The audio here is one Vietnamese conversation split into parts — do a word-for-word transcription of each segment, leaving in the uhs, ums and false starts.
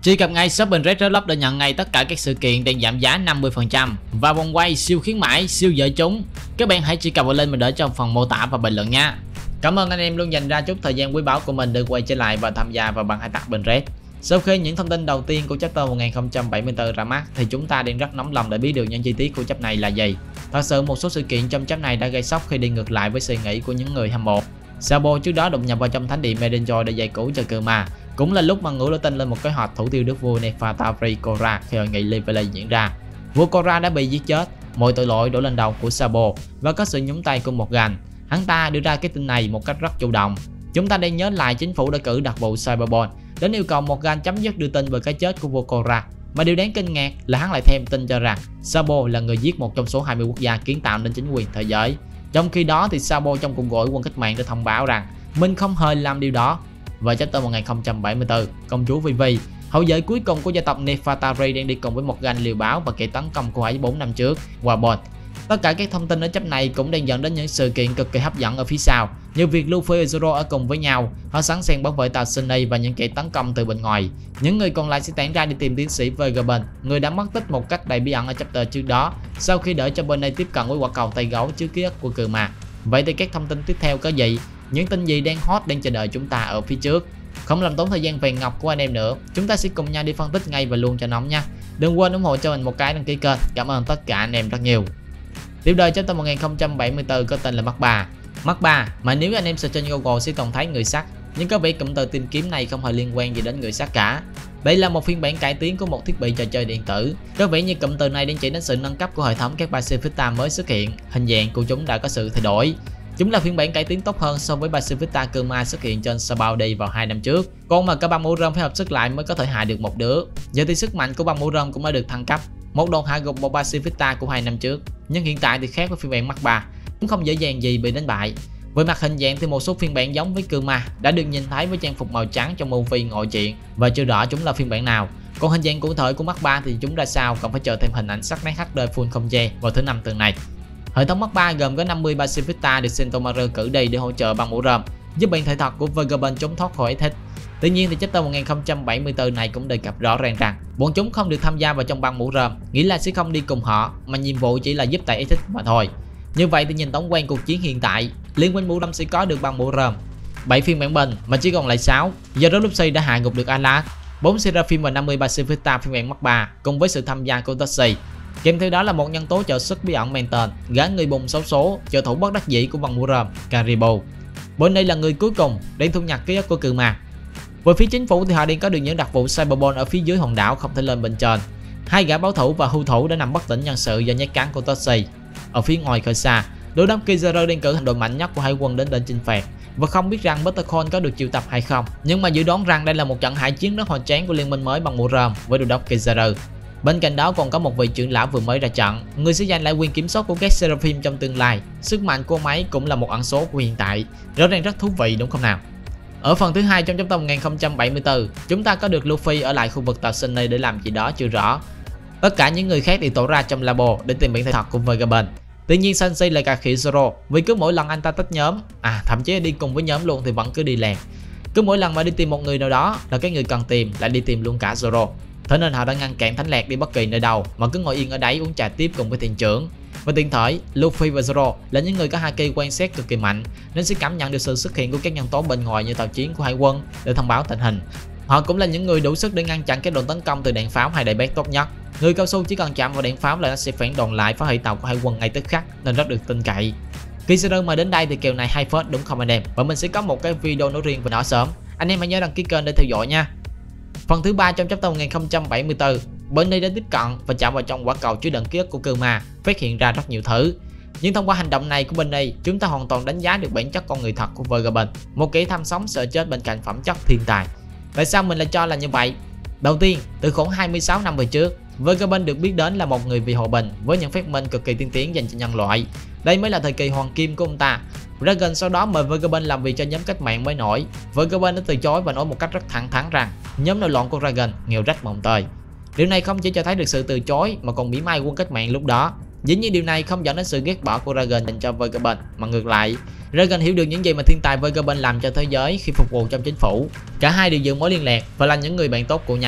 Truy cập ngay shop Pinterest Club để nhận ngay tất cả các sự kiện đang giảm giá năm mươi phần trăm và vòng quay siêu khuyến mãi, siêu dễ trúng. Các bạn hãy truy cập vào link mình để trong phần mô tả và bình luận nha. Cảm ơn anh em luôn dành ra chút thời gian quý báu của mình để quay trở lại và tham gia vào bảng hải tặc Pinterest. Sau khi những thông tin đầu tiên của chapter một nghìn không trăm bảy mươi tư ra mắt thì chúng ta đang rất nóng lòng để biết được những chi tiết của chapter này là gì. Thật sự một số sự kiện trong chapter này đã gây sốc khi đi ngược lại với suy nghĩ của những người hâm mộ. Sabo trước đó đột nhập vào trong thánh điện Medenjoy để giải cứu cho Kuma. Cũng là lúc mà ngũ lỗ tinh lên một kế hoạch thủ tiêu đức vua Nefertari Korra khi hội nghị Lively diễn ra. Vua Korra đã bị giết chết, mọi tội lỗi đổ lên đầu của Sabo và có sự nhúng tay của Morgan. Hắn ta đưa ra cái tin này một cách rất chủ động. Chúng ta đang nhớ lại chính phủ đã cử đặc vụ Cyberbond đến yêu cầu Morgan chấm dứt đưa tin về cái chết của vua Korra. Mà điều đáng kinh ngạc là hắn lại thêm tin cho rằng Sabo là người giết một trong số hai mươi quốc gia kiến tạo nên chính quyền thế giới. Trong khi đó thì Sabo trong cuộc gọi quân cách mạng đã thông báo rằng mình không hề làm điều đó. Và chapter một nghìn không trăm bảy mươi tư, công chúa Vivi, hậu duệ cuối cùng của gia tộc Nefertari đang đi cùng với Morgan liều báo và kẻ tấn công cô ấy bốn năm trước, Warbot. Tất cả các thông tin ở chapter này cũng đang dẫn đến những sự kiện cực kỳ hấp dẫn ở phía sau, như việc Luffy và Zoro ở cùng với nhau, họ sẵn sàng bảo vệ tàu Sunny và những kẻ tấn công từ bên ngoài. Những người còn lại sẽ tản ra đi tìm tiến sĩ Vegapunk, người đã mất tích một cách đầy bí ẩn ở chapter trước đó, sau khi đợi cho bên này tiếp cận với quả cầu tay gấu trước ký ức của Kuma. Vậy thì các thông tin tiếp theo có gì? Những tin gì đang hot đang chờ đợi chúng ta ở phía trước? Không làm tốn thời gian vàng ngọc của anh em nữa, chúng ta sẽ cùng nhau đi phân tích ngay và luôn cho nóng nha. Đừng quên ủng hộ cho mình một cái đăng ký kênh. Cảm ơn tất cả anh em rất nhiều. Tiếp đời chapter một nghìn không trăm bảy mươi tư có tên là Mark ba. Mark ba mà nếu anh em search trên Google sẽ còn thấy người sắt, nhưng có vẻ cụm từ tìm kiếm này không hề liên quan gì đến người sắt cả. Đây là một phiên bản cải tiến của một thiết bị trò chơi điện tử. Có vẻ như cụm từ này đang chỉ đến sự nâng cấp của hệ thống các Pacifista mới xuất hiện. Hình dạng của chúng đã có sự thay đổi. Chúng là phiên bản cải tiến tốt hơn so với Pacifista Kuma xuất hiện trên Sabaody vào hai năm trước. Con mà cả ba mũ rơm phải hợp sức lại mới có thể hại được một đứa. Giờ thì sức mạnh của ba mũ rơm cũng đã được thăng cấp. Một đòn hạ gục một Pacifista của hai năm trước. Nhưng hiện tại thì khác với phiên bản Mark ba, cũng không dễ dàng gì bị đánh bại. Với mặt hình dạng thì một số phiên bản giống với Kuma đã được nhìn thấy với trang phục màu trắng trong movie ngồi chuyện và chưa rõ chúng là phiên bản nào. Còn hình dạng cụ thể của Mark ba thì chúng ra sao còn phải chờ thêm hình ảnh sắc nét hát đê full không che vào thứ năm tuần này. Hệ thống Mark ba gồm có năm mươi Pacifista được Sentomaru cử đi để hỗ trợ bằng mũ rơm, giúp biện thể thật của Vegapunk trốn thoát khỏi Aethys. Tuy nhiên thì chapter một nghìn không trăm bảy mươi tư này cũng đề cập rõ ràng rằng bọn chúng không được tham gia vào trong băng mũ rơm, nghĩa là sẽ không đi cùng họ mà nhiệm vụ chỉ là giúp tại Aethys mà thôi. Như vậy thì nhìn tổng quan cuộc chiến hiện tại, liên minh mũ rơm sẽ có được băng mũ rơm bảy phiên bản bình mà chỉ còn lại sáu, do đó Luffy đã hạ gục được Alas, bốn Seraphim và năm mươi Pacifista phiên bản Mark ba cùng với sự tham gia của Toshi. Kèm theo đó là một nhân tố trợ sức bí ẩn mang tên gã người bùng xấu số, trợ thủ bất đắc dĩ của băng mũ rơm Karibo. Bên đây là người cuối cùng đang thu nhặt ký ức của Kuma. Về phía chính phủ thì họ đang có được những đặc vụ Cyberbond ở phía dưới hòn đảo không thể lên bên trên. Hai gã báo thủ và hưu thủ đã nằm bất tỉnh nhân sự do nhát cắn của Toshi. Ở phía ngoài khơi xa, đối đốc Kizaru đang cử hành đội mạnh nhất của hải quân đến đền chinh phạt và không biết rằng Buttercorn có được triệu tập hay không. Nhưng mà dự đoán rằng đây là một trận hải chiến rất hoành tráng của liên minh mới bằng mũ rơm với đội đốc Kizaru. Bên cạnh đó còn có một vị trưởng lão vừa mới ra trận, người sẽ giành lại quyền kiểm soát của các Seraphim trong tương lai. Sức mạnh của ông ấy cũng là một ẩn số của hiện tại. Rõ ràng rất thú vị đúng không nào? Ở phần thứ hai trong chapter một nghìn không trăm bảy mươi tư, chúng ta có được Luffy ở lại khu vực tàu Sunny để làm gì đó chưa rõ. Tất cả những người khác thì tổ ra trong labo để tìm biển thể thật của Vegapunk. Tuy nhiên Sensei lại cà khịa Zoro vì cứ mỗi lần anh ta tách nhóm, à thậm chí đi cùng với nhóm luôn thì vẫn cứ đi lèn. Cứ mỗi lần mà đi tìm một người nào đó là cái người cần tìm lại đi tìm luôn cả Zoro. Thế nên họ đã ngăn cản Thánh Lạc đi bất kỳ nơi đâu mà cứ ngồi yên ở đấy uống trà tiếp cùng với thuyền trưởng. Và tiện thể, Luffy và Zoro là những người có haki quan sát cực kỳ mạnh nên sẽ cảm nhận được sự xuất hiện của các nhân tố bên ngoài như tàu chiến của hải quân để thông báo tình hình. Họ cũng là những người đủ sức để ngăn chặn các đòn tấn công từ đạn pháo hay đại bác tốt nhất. Người cao su chỉ cần chạm vào đạn pháo là nó sẽ phản đòn lại phá hủy tàu của hải quân ngay tức khắc nên rất được tin cậy. Kizaru mà đến đây thì kèo này hay phết đúng không anh em? Và mình sẽ có một cái video nói riêng về nó sớm. Anh em hãy nhớ đăng ký kênh để theo dõi nha. Phần thứ ba trong chapter một nghìn không trăm bảy mươi tư, Bernie đã tiếp cận và chạm vào trong quả cầu chứa đựng ký ức của Kuma, phát hiện ra rất nhiều thứ. Nhưng thông qua hành động này của Bernie, chúng ta hoàn toàn đánh giá được bản chất con người thật của Vegapunk, một kẻ tham sống sợ chết bên cạnh phẩm chất thiên tài. Tại sao mình lại cho là như vậy? Đầu tiên, từ khoảng hai mươi sáu năm về trước, Vegapunk được biết đến là một người vì hòa bình với những phát minh cực kỳ tiên tiến dành cho nhân loại. Đây mới là thời kỳ hoàng kim của ông ta. Dragon sau đó mời Vegapunk làm việc cho nhóm cách mạng mới nổi. Vegapunk đã từ chối và nói một cách rất thẳng thắn rằng nhóm nội loạn của Dragon nghèo rách mồng tơi. Điều này không chỉ cho thấy được sự từ chối mà còn mỉa mai quân cách mạng lúc đó. Dĩ nhiên điều này không dẫn đến sự ghét bỏ của Dragon dành cho Vegapunk, mà ngược lại, Dragon hiểu được những gì mà thiên tài Vegapunk làm cho thế giới khi phục vụ trong chính phủ. Cả hai đều giữ mối liên lạc và là những người bạn tốt của nhau.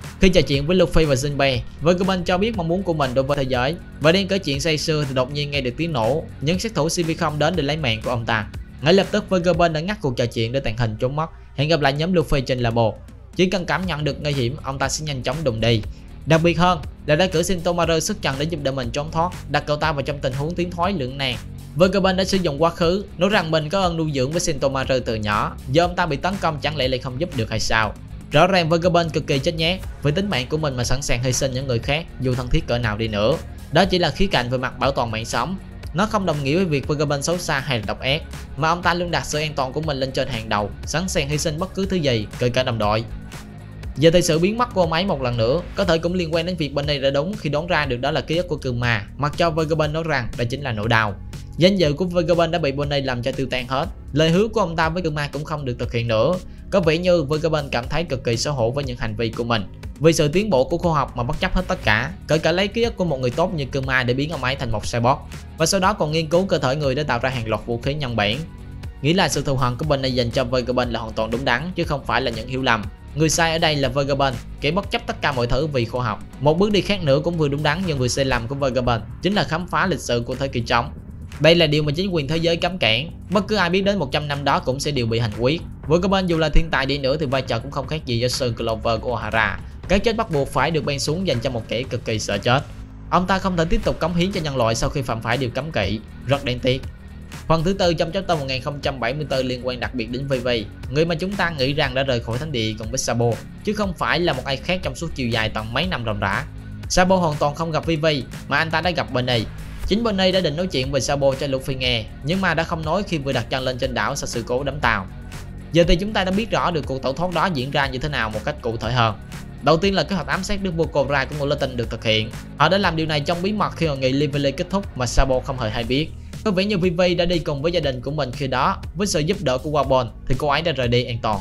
Khi trò chuyện với Luffy và Jinbe, Vagabond cho biết mong muốn của mình đối với thế giới và đang kể chuyện say sưa thì đột nhiên nghe được tiếng nổ, những sát thủ xê vê không đến để lấy mạng của ông ta. Ngay lập tức Vagabond đã ngắt cuộc trò chuyện để tàng hình trốn mất. Hẹn gặp lại nhóm Luffy trên Labo. Chỉ cần cảm nhận được nguy hiểm, ông ta sẽ nhanh chóng đùng đi. Đặc biệt hơn là đã cử Shintomaru xuất trận để giúp đỡ mình trốn thoát, đặt cậu ta vào trong tình huống tiến thoái lưỡng nan. Vagabond đã sử dụng quá khứ, nói rằng mình có ơn nuôi dưỡng với Shintomaru từ nhỏ, giờ ông ta bị tấn công chẳng lẽ lại không giúp được hay sao? Rõ ràng Vagabond cực kỳ chết nhát, với tính mạng của mình mà sẵn sàng hy sinh những người khác dù thân thiết cỡ nào đi nữa. Đó chỉ là khía cạnh về mặt bảo toàn mạng sống. Nó không đồng nghĩa với việc Vagabond xấu xa hay là độc ác, mà ông ta luôn đặt sự an toàn của mình lên trên hàng đầu, sẵn sàng hy sinh bất cứ thứ gì, kể cả đồng đội. Giờ thì sự biến mất của ông ấy một lần nữa có thể cũng liên quan đến việc Bonnie đã đúng khi đoán ra được đó là ký ức của Kuma, mặc cho Vagabond nói rằng đó chính là nỗi đau. Danh dự của Vagabond đã bị Bonnie làm cho tiêu tan hết. Lời hứa của ông ta với Kuma cũng không được thực hiện nữa. Có vẻ như Vagabond cảm thấy cực kỳ xấu hổ với những hành vi của mình, vì sự tiến bộ của khoa học mà bất chấp hết tất cả, kể cả lấy ký ức của một người tốt như Kuma để biến ông ấy thành một cyborg, và sau đó còn nghiên cứu cơ thể người để tạo ra hàng loạt vũ khí nhân bản. Nghĩ là sự thù hận của Bonnie dành cho Vagabond là hoàn toàn đúng đắn chứ không phải là những hiểu lầm. Người sai ở đây là Vagabond, kẻ bất chấp tất cả mọi thứ vì khoa học. Một bước đi khác nữa cũng vừa đúng đắn nhưng vừa sai lầm của Vagabond chính là khám phá lịch sử của thế kỷ trống. Đây là điều mà chính quyền thế giới cấm cản. Bất cứ ai biết đến một trăm năm đó cũng sẽ đều bị hành quyết. Vagabond dù là thiên tài đi nữa thì vai trò cũng không khác gì Yasu Clover của Ohara. Cái chết bắt buộc phải được ban xuống dành cho một kẻ cực kỳ sợ chết. Ông ta không thể tiếp tục cống hiến cho nhân loại sau khi phạm phải điều cấm kỵ. Rất đáng tiếc. Phần thứ tư trong chapter một nghìn không trăm bảy mươi tư liên quan đặc biệt đến Vivi, người mà chúng ta nghĩ rằng đã rời khỏi thánh địa cùng với Sabo, chứ không phải là một ai khác trong suốt chiều dài toàn mấy năm ròng rã. Sabo hoàn toàn không gặp Vivi mà anh ta đã gặp Bonnie. Chính Bonnie đã định nói chuyện về Sabo cho Luffy nghe, nhưng mà đã không nói khi vừa đặt chân lên trên đảo sau sự cố đắm tàu. Giờ thì chúng ta đã biết rõ được cuộc tẩu thoát đó diễn ra như thế nào một cách cụ thể hơn. Đầu tiên là kế hoạch ám sát Đức vua Cobra của Mulatin được thực hiện. Họ đã làm điều này trong bí mật khi hội nghị Lively kết thúc mà Sabo không hề hay biết. Có vẻ như Vivi đã đi cùng với gia đình của mình khi đó, với sự giúp đỡ của Wabon thì cô ấy đã rời đi an toàn.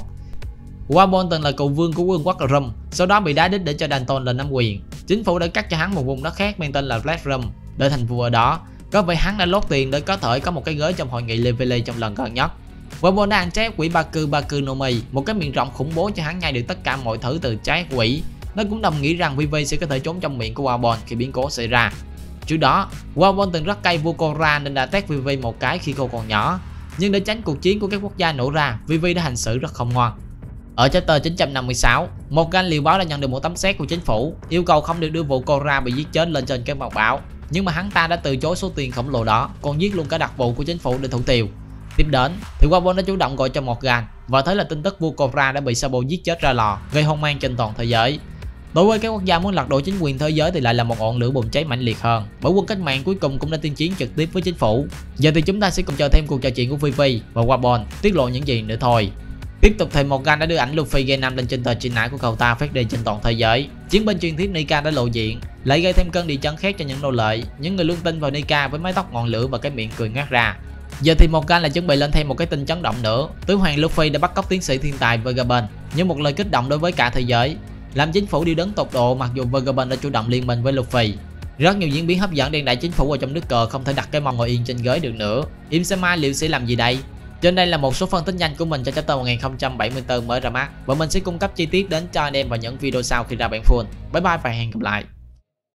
Wabon từng là cựu vương của vương quốc Rum, sau đó bị đá đít để cho Danton lên nắm quyền. Chính phủ đã cắt cho hắn một vùng đất khác mang tên là Black Rum để thành vua ở đó. Có vẻ hắn đã lót tiền để có thể có một cái ghế trong hội nghị Lively trong lần gần nhất. Wabon đã ăn chép quỷ Baku Baku no Mi, một cái miệng rộng khủng bố cho hắn nhai được tất cả mọi thứ từ trái quỷ. Nó cũng đồng nghĩa rằng Vivi sẽ có thể trốn trong miệng của Wabon khi biến cố xảy ra. Trước đó, Wabon từng rất cay vua Cobra nên đã tát Vivi một cái khi cô còn nhỏ. Nhưng để tránh cuộc chiến của các quốc gia nổ ra, Vivi đã hành xử rất không ngoan. Ở chapter chín trăm năm mươi sáu, một gan liều báo đã nhận được một tấm séc của chính phủ, yêu cầu không được đưa vụ Cobra bị giết chết lên trên cái mặt báo. Nhưng mà hắn ta đã từ chối số tiền khổng lồ đó, còn giết luôn cả đặc vụ của chính phủ để thủ tiêu. Tiếp đến, thì Wabon đã chủ động gọi cho Morgan và thấy là tin tức vua Cobra đã bị Sabo giết chết ra lò, gây hoang mang trên toàn thế giới. Đối với các quốc gia muốn lật đổ chính quyền thế giới thì lại là một ngọn lửa bùng cháy mãnh liệt hơn, bởi quân cách mạng cuối cùng cũng đã tuyên chiến trực tiếp với chính phủ. Giờ thì chúng ta sẽ cùng chờ thêm cuộc trò chuyện của Vivi và Wabon tiết lộ những gì nữa thôi. Tiếp tục thì Morgan đã đưa ảnh Luffy G năm lên trên tờ truyền nải của cậu ta phát đi trên toàn thế giới. Chiến binh truyền thuyết Nika đã lộ diện, lại gây thêm cơn địa chấn khác cho những nô lệ. Những người luôn tin vào Nika với mái tóc ngọn lửa và cái miệng cười ngắt ra. Giờ thì Morgan lại chuẩn bị lên thêm một cái tin chấn động nữa. Tứ hoàng Luffy đã bắt cóc tiến sĩ thiên tài Vagabond như một lời kích động đối với cả thế giới, làm chính phủ đi đến tột độ mặc dù Vagabond đã chủ động liên minh với Luffy. Rất nhiều diễn biến hấp dẫn đang đẩy chính phủ vào trong nước cờ không thể đặt cái mông ngồi yên trên ghế được nữa. Im Sama liệu sẽ làm gì đây? Trên đây là một số phân tích nhanh của mình cho chapter một nghìn không trăm bảy mươi tư mới ra mắt và mình sẽ cung cấp chi tiết đến cho anh em vào những video sau khi ra bản full. Bye bye và hẹn gặp lại.